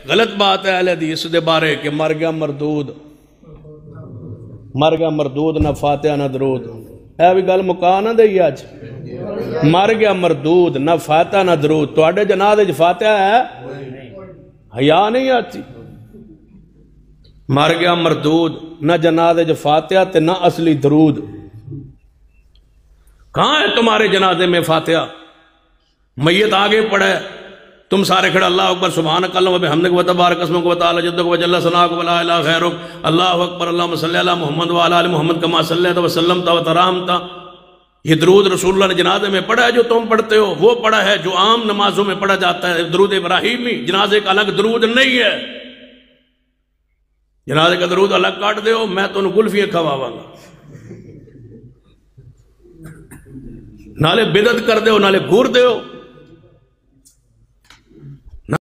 गलत बात है अहले हदीस दे बारे कि मर गया मरदूद ना फातिहा ना दरूद। है भी गल मुका ना दई अज, मर गया मरदूद ना फातिहा ना दरूद। तुहाडे जनाजे च फातिहा है? हया नहीं आती। मर गया मरदूद, ना जनाजे च फातिहा ते ना असली दरूद। कहां है तुम्हारे जनाजे में फातिहा? मैयत आगे पड़ा है, तुम सारे खड़े अल्लाह अकबर सुभानक अल्लाहुम्मा व बिहम्दिक व तबारक अस्मुक व तआला जद्दुक व जल्ल सनाउक व ला इलाहा गैरुक अल्लाहु अकबर अल्लाहुम्मा सल्लि अला मुहम्मद व अला आलि मुहम्मद कमा सल्लैता व सल्लमता व तराहमता। ये दरूद रसूलुल्लाह ने जनाजे में पढ़ा है जो तुम पढ़ते हो, वो पढ़ा है जो आम नमाजों में पढ़ा जाता है, दरूद इब्राहिमी। जनाजे का अलग दरूद नहीं है। जनाजे का दरूद अलग काट दो, मैं तुम कुल्फियां खवावांगा। नाले बिदत कर दो, नाले घूर दो।